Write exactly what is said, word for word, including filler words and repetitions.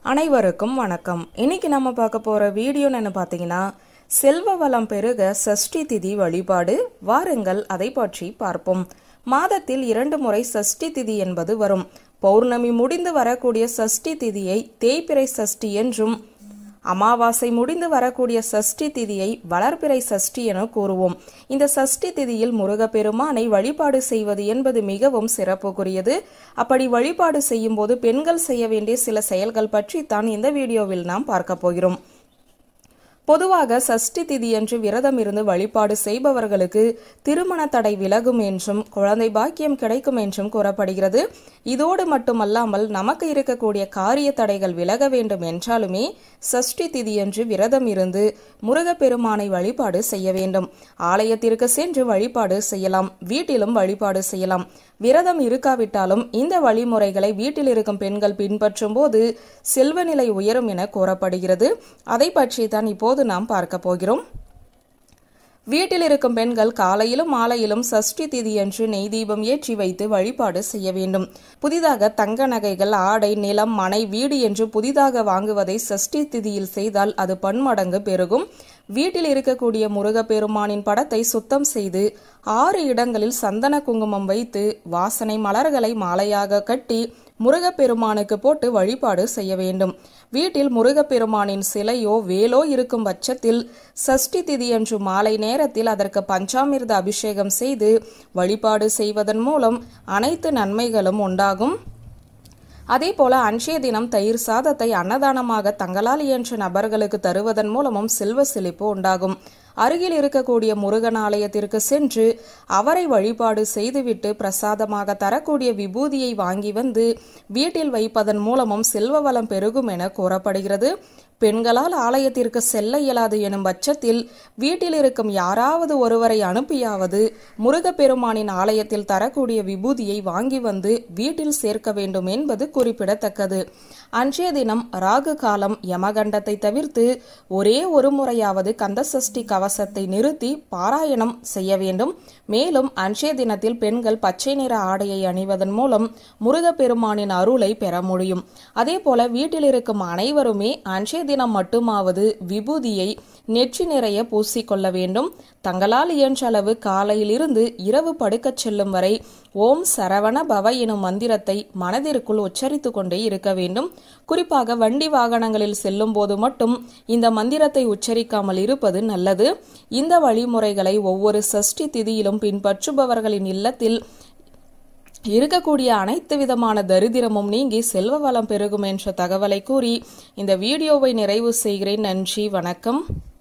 அனைவருக்கும் வணக்கம். இன்னைக்கு நம்ம பார்க்க போற வீடியோ என்ன பார்த்தீங்கன்னா, செல்வ வளம் பெருக சஷ்டி திதி வழிபாடு. வாருங்கள் அதை பற்றி பார்ப்போம். மாதத்தில் இரண்டு முறை சஷ்டி திதி என்பது வரும். பௌர்ணமி முடிந்து வரக்கூடிய சஷ்டி திதியை தேய்பிறை சஷ்டி என்றும், அமாவாசை முடிந்து வரக்கூடிய சஷ்டி திதியை வளர்பிறை சஷ்டி என கூறுவோம். இந்த சஷ்டி திதியில் முருகப்பெருமானை வழிபாடு செய்வது என்பது மிகவும் சிறப்புக்குரியது. அப்படி வழிபாடு செய்யும் போது பெண்கள் செய்ய வேண்டிய சில செயல்கள் பற்றி தான் இந்த வீடியோவில் நாம் பார்க்க போகிறோம். பொதுவாக சஷ்டி திதியன்று விரதம் இருந்து வழிபாடு செய்பவர்களுக்கு திருமண தடை விலகும் என்றும் குழந்தை பாக்கியம் கிடைக்கும் என்றும் கூறப்படுகிறது. இதோடு மட்டுமல்லாமல் நமக்கு இருக்கக்கூடிய காரிய தடைகள் விலக வேண்டும் என்றாலுமே சஷ்டி திதியன்று விரதம் இருந்து முருகப்பெருமானை வழிபாடு செய்ய வேண்டும். ஆலயத்திற்கு சென்று வழிபாடு செய்யலாம், வீட்டிலும் வழிபாடு செய்யலாம். விரதம் இருக்காவிட்டாலும் இந்த வழிமுறைகளை வீட்டில் இருக்கும் பெண்கள் பின்பற்றும் போது செல்வ நிலை உயரும் என கூறப்படுகிறது. அதை பற்றி தான் இப்போது நாம் பார்க்க போகிறோம். வீட்டில் இருக்கும் பெண்கள் காலையிலும் மாலையிலும் சஷ்டி திதியன்று நெய் தீபம் ஏற்றி வைத்து வழிபாடு செய்ய வேண்டும். புதிதாக தங்க நகைகள், ஆடை, நிலம், மனை, வீடு என்று புதிதாக வாங்குவதை சஷ்டி திதியில் செய்தால் அது பன்மடங்கு பெருகும். வீட்டில் இருக்கக்கூடிய முருகப்பெருமானின் படத்தை சுத்தம் செய்து ஆறு இடங்களில் சந்தன குங்குமம் வைத்து வாசனை மலர்களை மாலையாக கட்டி முருகப்பெருமானுக்கு போட்டு வழிபாடு செய்ய வேண்டும். வீட்டில் முருகப்பெருமானின் சிலையோ வேலோ இருக்கும் பட்சத்தில் சஷ்டி திதியன்று மாலை நேரத்தில் அதற்கு பஞ்சாமிர்த அபிஷேகம் செய்து வழிபாடு செய்வதன் மூலம் அனைத்து நன்மைகளும் உண்டாகும். அதே போல அன்றைய தினம் தயிர் சாதத்தை அன்னதானமாக தங்களால் இயன்ற நபர்களுக்கு தருவதன் மூலமும் செல்வ செழிப்பு உண்டாகும். அருகில் இருக்கக்கூடிய முருகன் ஆலயத்திற்கு சென்று அவரை வழிபாடு செய்துவிட்டு பிரசாதமாக தரக்கூடிய விபூதியை வாங்கி வந்து வீட்டில் வைப்பதன் மூலமும் செல்வ வளம் பெருகும் என கூறப்படுகிறது. பெண்களால் ஆலயத்திற்கு செல்ல இயலாது எனும் பட்சத்தில் வீட்டில் இருக்கும் யாராவது ஒருவரை அனுப்பியாவது முருகப்பெருமானின் ஆலயத்தில் தரக்கூடிய விபூதியை வாங்கி வந்து வீட்டில் சேர்க்க வேண்டும் என்பது குறிப்பிடத்தக்கது. அன்றைய தினம் ராகு காலம், யமகண்டத்தை தவிர்த்து ஒரே ஒரு முறையாவது கந்தசஷ்டி கவசத்தை நிறுத்தி பாராயணம் செய்ய வேண்டும். மேலும் அன்றைய தினத்தில் பெண்கள் பச்சை நிற ஆடையை அணிவதன் மூலம் முருகப்பெருமானின் அருளை பெற முடியும். அதே போல வீட்டில் இருக்கும் அனைவருமே அன்றைய தினம் மட்டுமாவது விபூதியை நெற்றி நிறைய பூசிக்கொள்ள வேண்டும். தங்களால் இயன்ற அளவு காலையில் இருந்து இரவு படுக்கச் செல்லும் வரை ஓம் சரவண பவ எனும் மந்திரத்தை மனதிற்குள் உச்சரித்து கொண்டே இருக்க வேண்டும். குறிப்பாக வண்டி வாகனங்களில் செல்லும் போது மட்டும் இந்த மந்திரத்தை உச்சரிக்காமல் இருப்பது நல்லது. இந்த வழிமுறைகளை ஒவ்வொரு சஷ்டி திதியிலும் பின்பற்றுபவர்களின் இல்லத்தில் இருக்கக்கூடிய அனைத்து விதமான தரித்திரமும் நீங்கி செல்வ வளம் பெருகும் என்ற தகவலை கூறி இந்த வீடியோவை நிறைவு செய்கிறேன். நன்றி, வணக்கம்.